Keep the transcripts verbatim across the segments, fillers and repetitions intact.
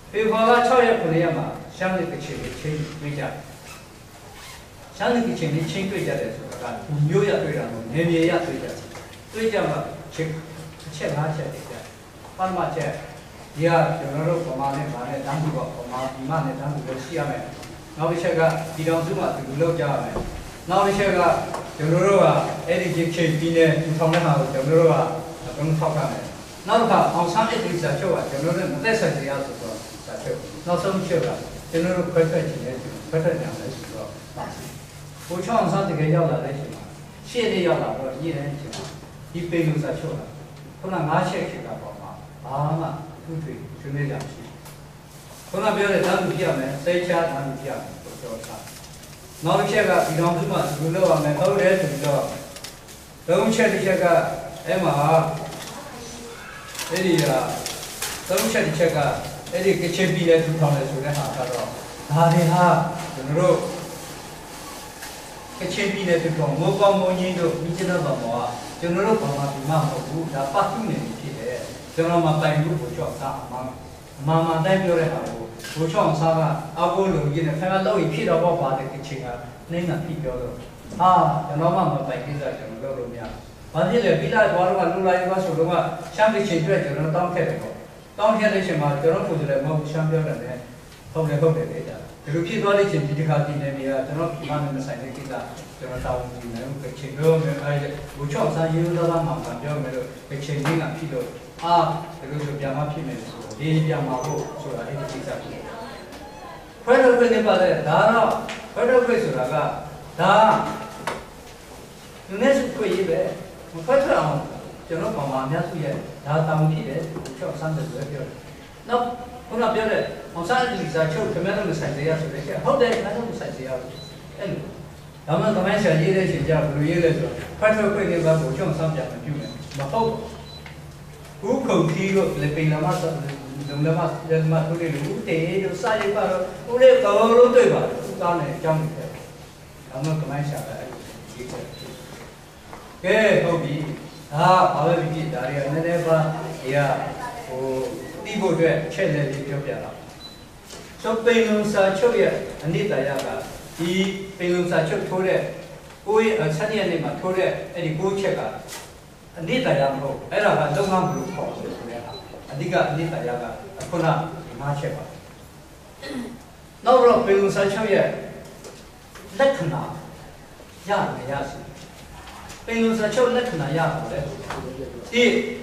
ဖေဖော်ဝါရီ ၆ ရက် ခုနှစ်ရက်မှာရှမ်းပြည်ကချင်တွေချင်းတွေ့ကြရှမ်းပြည်ကချင်တွေချင်းတွေ့ကြတယ်ဆိုတာကမျိုးရတွေ့တာမဟုတ်နေမြေရတွေ့ကြတွေ့ကြမှာချင်းအချက်၅ချက်တွေ့ကြပထမချက်ဒီကကျွန်တော်တို့ပမာနဲ့ဗာနဲ့တန်းမှုပေါ့ပမာဒီမနဲ့တန်းမှုလို့ရှိရမယ်နောက်တစ်ချက်ကဒီတောင်စုမှာဒီလိုလုပ်ကြရမယ်နောက်တစ်ချက်ကကျွန်တော်တို့ကအဲ့ဒီချင်းပြည်နယ်ထူထောင်တဲ့ဟာကိုကျွန်တော်တို့ကအကုန်ထောက်ခံတယ်နောက်တစ်ခါအောင်ဆန်းတဲ့ကိစ္စချုပ်ကကျွန်တော်တို့မသက်ဆိုင်ကြရဆိုတော့စာချုပ်နောက်ဆုံးချက်ကကျွန်တော်တို့ခွဲထွက်ခြင်းနဲ့ခွဲထွက်ကြတယ်ဆိုတော့ပါဘိုးချောင်းစားတကယ်ရောက်လာတဲ့ချိန်မှာရှေ့နေရောက်လာတော့ရည်တဲ့ချိန်မှာဒီပေလူစာချုပ်လာခုနငါးချက်ချက်ကပေါ့မှာဘာမှသူ့တွေဆွေးနွေးကြမရှိခုနပြောတဲ့တန်းသူပြရမယ်စိတ်ချတန်းသူပြရမယ်ပြောတာနောက်တစ်ချက်ကဒီတော်စုမှာဒီလိုလုပ်ရမယ်ဟုတ်တယ်ဆိုပြီးတော့သုံးချက်တစ်ချက်ကအဲ့မှာအဲ့ဒီဟာသုံးချက်တစ်ချက်ကအဲ့ဒီကချင်ပြည်နယ်ထူထောင်တယ်ဆိုတဲ့ဟာကတော့ဒါတွေဟာကျွန်တော်တို့ကချင်ပြည်နယ်ထူထောင်မိုးကောင်းမိုးကြီးတို့မိကျတဲ့ဘာမောကကျွန်တော်တို့ဘာမှဒီမှာမဟုတ်ဘူးဒါပတ်သူနေဖြစ်တယ်ကျွန်တော်မှတိုင်လို့ကိုကြောက်တာအမှန်အမှန်မှန်တိုင်းပြောတဲ့ဟာကိုဘိုးချောင်းစားကအကိုလိုကြီးနဲ့ခင်ဗျားလောက်ရင်ဖြစ်တော့ပေါ့ပါတယ်ကချင်ကနေတာဖြစ်ပြောတော့ဟာကျွန်တော်မှမပိုင်ကိစ္စကျွန်တော်လုပ်လို့မရဘာဖြစ်လဲပြီးလိုက်သွားတော့လူလိုက်သွားဆိုတော့ရှမ်းပြည်ချင်းတွေ့ကျွန်တော်တောင်းခဲ့တယ်ပေါ့တောင်းခဲ့တဲ့ချိန်မှာကျွန်တော်ကိုယ်တိုင်မဟုတ်ရှမ်းပြောတယ်နဲ့ဟုတ်တယ်ဟုတ်တယ်လေဒါဒီလိုဖြစ်သွားတဲ့ချိန်ဒီတစ်ခါပြည်နေနေရကျွန်တော်ဒီမှာနဲ့ဆိုင်တဲ့ကိစ္စကျွန်တော်တောင်းနေတယ်ကချင်ပြောမယ်အဲဘိုးချောင်းစားရေလို့လာမှမှပြောမယ်လို့ကချင်ကြီးကဖြစ်လို့အာဒီလိုဆိုပြန်မဖြစ်မယ်ဆိုတော့ဒီပြန်มาဖို့ဆိုတာအဲ့ဒီကိစ္စဖြစ်တယ်ခွဲထုတ်ခွင့်နေပါလေဒါတော့ခွဲထုတ်ခွင့်ဆိုတာကဒါလူနဲ့စုခွင့်ရေးပဲခွဲထုတ်အောင်ကျွန်တော်ပေါ်မှာအများစုရဲ့ဒါတောင်းဖြစ်တယ်ချော့ဆန်းတယ်ဆိုပြောတယ်နောက်ခုနပြောတဲ့အောင်စားဒီစာချုပ်ခင်ဗျားတို့ဆိုင်တရားဆိုတဲ့ချက်ဟုတ်တယ်ခင်ဗျားတို့ဆိုင်တရားအဲ့လိုဒါမှသမိုင်းဆရာရေးတဲ့ချိန်ကျဘယ်လိုရေးလဲဆိုတော့ခွဲထုတ်ခွင့်နေပါကိုချော့ဆန်းပြမပြုနဲ့မဟုတ်ဘူးခုခီကိုလေပိန်လာမှဆိုလုံလမရမတို့လေလူတေတို့စာရေးပါတော့ဦးလေးကောလို့တွေ့ပါသူသားနဲ့အကြောင်းတွေဒါမှသမိုင်းဆရာကအဲ့ဒီရေးချက်ကဲဟုတ်ပြီဒါဘာပဲဖြစ်ဖြစ်ဒါတွေကနည်းနည်းပါဒီကဟိုတီးဖို့အတွက်ချက်လက်လေးပြောပြတာဆိုပိန်လုံစာချုပ်ရဲ့အနိတရာကဒီပိန်လုံစာချုပ်ထိုးတဲ့ကိုယ်ရဲ့ဆက်ရနေ့မှာထိုးတဲ့အဲ့ဒီကိုယ်ချက်ကအနိတရာမဟုတ်အဲ့ဒါကလုံးဝမလို့ပေါ့ဆိုတဲ့ဟာအဓိကအနိတရာကခုနဒီမှာချက်ပါနောက်တော့ပိန်လုံစာချုပ်ရဲ့လက္ခဏာရမရစီပိန်လုံစာချုပ်လက္ခဏာရပါတယ်ဒီ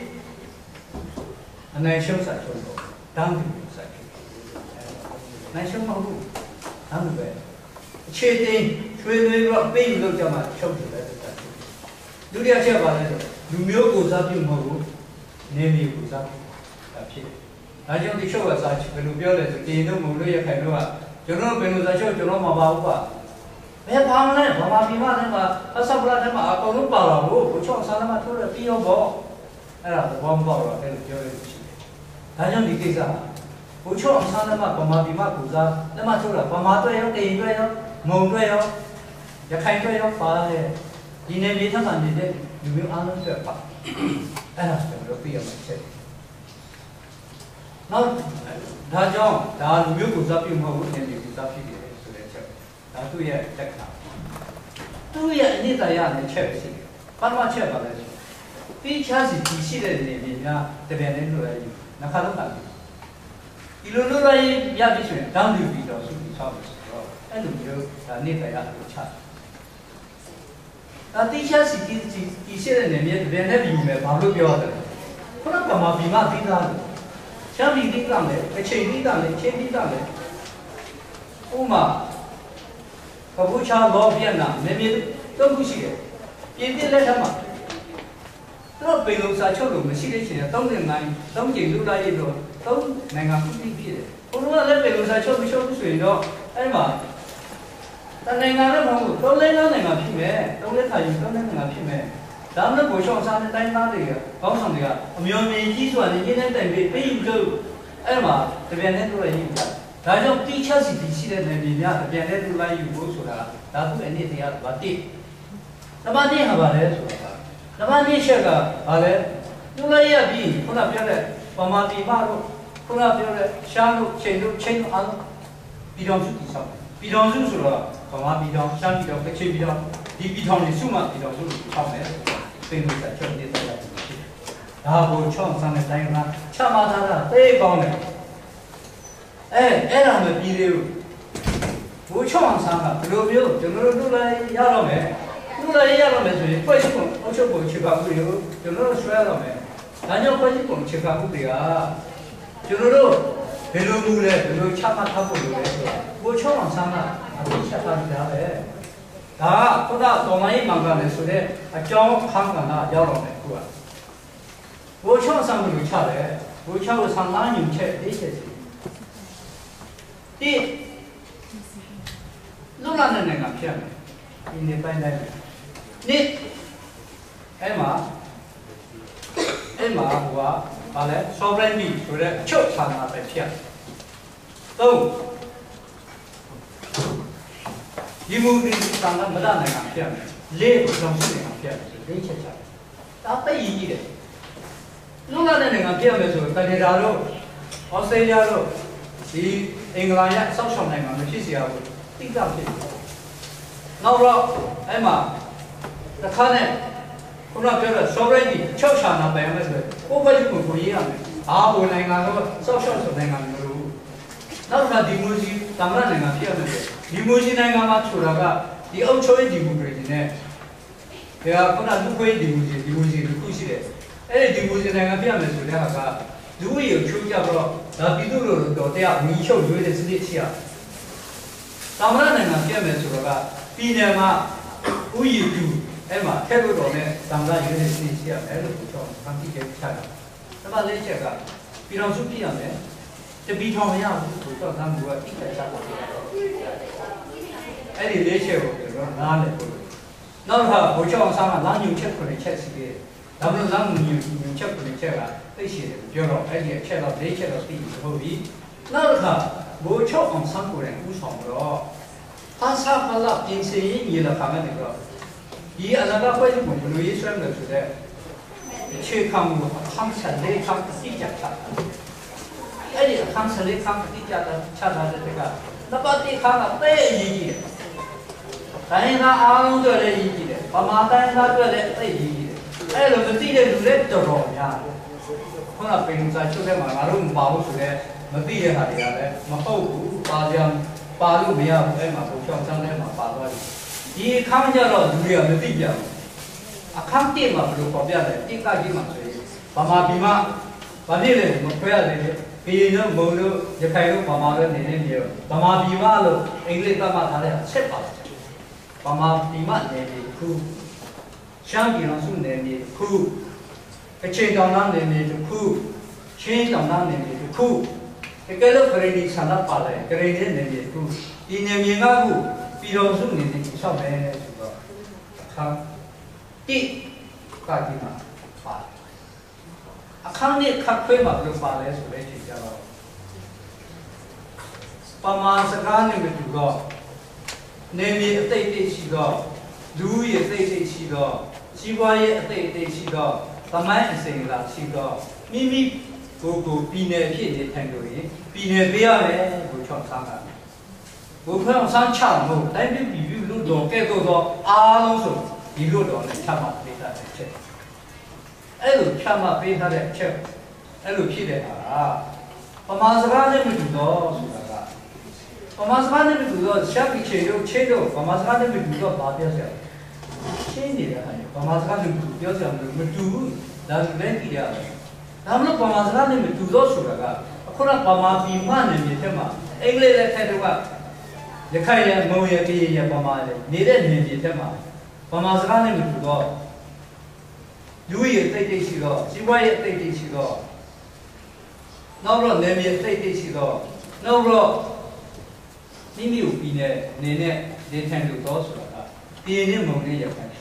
အနိုင်ရှုံးစာချုပ်တော့တန်းတူစာချုပ်နိုင်ရှုံးမဟုတ်ဘူးတန်းတူပဲအခြေတင်ချွေးသွေးတော့ပိတ်လို့ကြမှာချုပ်တယ်စာချုပ်ဒုတိယချက်ပါလဲဆိုလူမျိုးကိုစားပြုမဟုတ်ဘူးနေမျိုးကိုစားဖြစ်ဒါကြောင့်ဒီချုပ်ကစာချုပ်ဘယ်လိုပြောလဲဆိုတင်တို့မလို့ရခိုင်တို့ကကျွန်တော်ပိန်လုံစာချုပ်ကျွန်တော်မပါဘူးပါဘယ်ပါမလဲဘာမှပြမလဲမှာအစပလာတဲ့မှာအကုန်လုံးပါလာလို့ဘုချောင်းစားလမ်းမှာထိုးရပြီးရောပေါ့အဲ့ဒါဘောမပေါ့တော့အဲ့လိုပြောရလို့ရှိတယ်ဒါကြောင့်ဒီကိစ္စဘုချောင်းစားလမ်းမှာဗမာပြည်မှာကူစားလက်မထိုးတာဗမာတွေ့ရောတင်တွေ့ရောမုံတွေ့ရောရခိုင်တွေ့ရောပါတယ်ဒီနေ့လေးထပ်မှနေတဲ့လူမျိုးအားလုံးတွေ့ပါအဲ့ဒါကျွန်တော်ပြရမှာချက်နောက်ဒါကြောင့်ဒါလူမျိုးကူစားပြုမဟုတ်ဘူးနေပြည်ကူစားဖြစ်တယ်ဆိုတဲ့ချက်ဒါသူ့ရဲ့လက္ခဏာသူ့ရဲ့အနိတရနဲ့ချက်ရှိတယ်ပထမချက်ပါလဲပြီးချားစီဒီရှိတဲ့နေပြည်များတပည့်နဲ့လို့ရည်နှခါလုံးတာဒီလိုလိုရည်ရပြီဆိုရင်တောင်းလူပြီးတော့စုပြီးဆောက်လို့ဆိုတော့အဲ့လိုမျိုးဒါနိတရကိုချဒါတိချားစီဒီဒီရှိတဲ့နေပြည်တပည့်နဲ့ပြီးမယ်ဘာလို့ပြောရတယ်ခုနကမှပြီးမှပြီးသားလို့ချမ်းပြီးပြီးသားလေအချိန်ပြီးသားလေချင်းပြီးသားလေဥမာကပူချာဘောဗီယက်နမ်နေပြည်တော်ခုရှိတယ်ပြင်ပြလက်ထက်မှာတော့ပိန်လုံစာချုပ်လို့မရှိတဲ့ချိန်ကသုံးနှစ်နိုင်သုံးကြိမ်လူလာရည်တော့သုံးနိုင်ငံပြည်ဖြစ်တယ်ဘုရားလည်းပိန်လုံစာချုပ်မချုပ်ဘူးဆိုရင်တော့အဲ့မှာတနိုင်ငံလည်းမဟုတ်ဘူးသုံးလေးနိုင်ငံဖြစ်မယ်သုံးလေးခါယူသုံးလေးနိုင်ငံဖြစ်မယ်ဒါမှမဟုတ်ဘုရားစားတဲ့တိုင်းသားတွေကကောင်းဆောင်တွေကအမျိုးမျိုးကြီးစွာနဲ့ရင်းနှီးတိုင်ပြီးပြေးယူလို့အဲ့မှာတပြန်နဲ့တို့ရည်ပြဒါကြောင့်တိချစီဒီရှိတဲ့နေပြည်များပြန်တဲ့လူလိုက်ယူဖို့ဆိုတာဒါသူ့အနည်းတရားဘာတိနမတိဟာပါလဲဆိုတာနမတိချက်ကဘာလဲလူလိုက်ရပြီးခုနပြောတဲ့ပမာတိမတို့ခုနပြောတဲ့ရှမ်းတို့ချင်းတို့ချင်းတို့အားလုံးပြည်တော်စုတည်ဆောက်ပြည်တော်စုဆိုတော့ဗမာပြည်တော်ရှမ်းပြည်တော်ကချင်ပြည်တော်ဒီပြည်တော်တွေစုမှပြည်တော်စုကိုထောက်မယ်သိလို့ဆက်ချုပ်နေတယ်ဒါကိုချောင်းဆန်းတဲ့တိုင်းကချမှတ်ထားတာသိကောင်းတယ်အဲအဲ့ဒါမပြီးသေးဘူးဘိုးချောင်းဆန်းကဘယ်လိုမျိုးကျွန်တော်တို့လည်းရတော့မယ်သူလည်းရတော့မယ်ဆိုရင်ဖွဲ့စည်းပုံအုပ်ချုပ်ပုံခြေပါမှုတွေကိုကျွန်တော်တို့ဆွဲရတော့မယ်ဒါကြောင့်ဖွဲ့စည်းပုံခြေပါမှုတွေကကျွန်တော်တို့ဘယ်လိုမှုလဲဘယ်လိုချမှတ်ထားဖို့လိုလဲဆိုတော့ဘိုးချောင်းဆန်းကအသိချက်ထားကြတယ်ဒါကခုနတော်မကြီးမှန်ကန်တယ်ဆိုတဲ့အကြောင်းခန်းကဏ္ဍရောက်တော့မယ်ခုကဘိုးချောင်းဆန်းကိုချတယ်ဘိုးချောင်းဆန်းလာညူချက်လေးချက်စီဒီလုံးလာတဲ့နိုင်ငံဖြစ်မယ်ဒီနေပိုင်းတိုင်းနေ့အဲ့မှာအဲ့မှာဟိုကဘာလဲ sovereignty ဆိုတဲ့အချုပ်ဌာနပဲဖြစ်သုံးဒီမူဒီဌာနမဒနိုင်ငံဖြစ်မယ်လေးလုံးစုနိုင်ငံဖြစ်မယ်လေးချက်ချတာဒါသိရည်ကြီးတယ်လုံးလာတဲ့နိုင်ငံဖြစ်မယ်ဆိုတော့ကနေဒါတို့ဩစတြေးလျတို့ဒီအင်္ဂလန်ရဲ့ဆောက်ရှောက်နိုင်ငံမဖြစ်เสียဘူးတိကျဖြစ်နောက်တော့အဲ့မှာတစ်ခါနဲ့ခုနပြောတဲ့ sovereignty ချုပ်ချာနာပိုင်ရမယ်ဆိုတော့ကိုယ့်ဘက်ကိုကိုရေးရမယ်အာဘိုနိုင်ငံတော့ဆောက်ရှောက်ဆိုနိုင်ငံမျိုးနောက်တစ်ခါဒီမိုစီသမ္မတနိုင်ငံဖြစ်ရမယ်ဆိုဒီမိုစီနိုင်ငံမှာဆိုတာကဒီအုပ်ချုပ်ရေးဒီမိုကရေစီနဲ့ဒါကခုနလူခွေးဒီမိုစီဒီမိုစီတစ်ခုရှိတယ်အဲ့ဒီဒီမိုစီနိုင်ငံဖြစ်ရမယ်ဆိုတဲ့ဟာကလူကြီးကိုချိုးကြတော့ဒါပြည်သူတို့တော့တရားမီးချုပ်ရွေးတဲ့စနစ်ရှိရသမ္မတနိုင်ငံဖြစ်မယ်ဆိုတော့ကပြည်နယ်မှာဥယျာဉ်တူအဲ့မှာထက်လို့တော့နဲ့သမ္မတရွေးတဲ့စနစ်ရှိရမယ်လို့ပြောတော့ဖန်တီးခဲ့ချတာဒါမှလေးချက်ကပြည်တော်စုပြရမယ်တပီထောင်မရဘူးဆိုတော့သံဃာကတိကျချတာအဲ့ဒီလေးချက်ကိုကျွန်တော်နားလည်ဖို့နောက်တစ်ခါဘိုးချောင်းဆောင်ကလမ်းညွှန်ချက်ကိုချက်စီခဲ့ဒါမှမဟုတ်လမ်းညွှန်ချက်ကိုချက်ကသိရှိတယ်ပြောတော့အဲ့ဒီအချက်တော့လေးချက်တော့သိပြီဟုတ်ပြီနောက်တစ်ခါဘိုးချောင်းအောင်ဆောင်ကိုလည်းဥဆောင်တော့ဟာစာဖလာပြင်စီညီလာခံနေတော့ဒီအလကားဖွဲ့စည်းပုံဘယ်လိုရေးဆွဲမလဲဆိုတဲ့အခြေခံမှုအခန်းဆက်လေးခန်းတိကျချတာအဲ့ဒီအခန်းဆက်လေးခန်းတိကျတာချတာတဲ့ကနပါတိခန်းကတဲ့ရည်ကြီးတယ်တိုင်းသားအားလုံးတွေလည်းရည်ကြီးတယ်ဗမာတိုင်းသားတွေလည်းတဲ့ရည်ကြီးတယ်အဲ့လိုမသိတဲ့လူတွေတော်တော်များခုနပင်စာချုပ်တဲ့မှာငါတို့မပါဘူးဆိုတော့မသိတဲ့ဟာတွေကလည်းမဟုတ်ဘူးပါကြံပါလို့မရဘူးအဲ့မှာဘုရားဆန်းထဲမှာပါသွားတယ်ဒီအခန်းကျတော့လူတွေကမသိကြဘူးအခန်းတိမှာဘယ်လိုပေါ်ပြလဲတိကကြီးမှာဆိုရင်ဗမာပြည်မှာဗမာပြည်လည်းမခွဲရတယ်လေပြည်တို့မုံတို့ရခိုင်တို့ဗမာတို့နေနေမျိုးဗမာပြည်မှာလို့အင်္ဂလိပ်သတ်မှတ်ထားတဲ့ချက်ပါဗမာပြည်မှာနေနေခုရှမ်းပြည်တော်စုနေနေခုကချင်တောင်တန်းနေနေခုချင်းတောင်တန်းနေနေခုတကယ်လို့ဂရိဆန္ဒပါလဲဂရိနဲ့နေနေခုဒီနေမြေကခုပြည်တော်စုနေနေဆောက်မယ်ဆိုတော့အခါတိကကြီးမှာပါအခါနဲ့ခပ်ခွေးမှာဘယ်လိုပါလဲဆိုတဲ့ချိန်ကြတော့ပမာစကားနဲ့မတူတော့နေမြေအသိသိရှိတော့လူရဲ့အသိသိရှိတော့စီးပွားရေးအသိသိရှိတော့သမိုင်းအစဉ်အလာရှိတော့မိမိကိုယ်ကိုပြည်နယ်ဖြစ်နေထိုင်လို့ရင်ပြည်နယ်ပေးရမယ်ကိုချော့ဆန်းတာဘုရားဆန်းချမို့တိုင်းပြည်ပြည်လူတော်ကဲ့သို့သောအားလုံးဆိုဒီလိုတော်နဲ့ချမှတ်ပေးထားတဲ့ချက်အဲ့လိုချမှတ်ပေးထားတဲ့ချက်အဲ့လိုဖြစ်တဲ့ဟာကပမာစကားနဲ့မတူတော့ဆိုတာကပမာစကားနဲ့မတူတော့ရှက်ပြီးချေတို့ချေတို့ပမာစကားနဲ့မတူတော့ဘာပြောစရာရှင်းနေတာဟာပမာစကားနဲ့မတူပြောစရာမတူဘူးဒါလည်းကြည့်ရတယ်ဒါမှမဟုတ်ပမာစကားနဲ့မတူတော့ဆိုတာကအခုနပမာပြည်မှနေမြေထက်မှာအင်္ဂလိပ်လက်ထက်တော့ရခိုင်ရမုံရပြည်ရပမာလေနေတဲ့နေမြေထက်မှာပမာစကားနဲ့မတူတော့လူရဲ့တိတ်တိတ်ရှိတော့စီးပွားရေးတိတ်တိတ်ရှိတော့နောက်တော့နေမြေတိတ်တိတ်ရှိတော့နောက်တော့မိမိကိုပြီးနေနေနဲ့နေထိုင်လို့တော့ဆိုတာကပြည်နဲ့မုံနဲ့ရခိုင်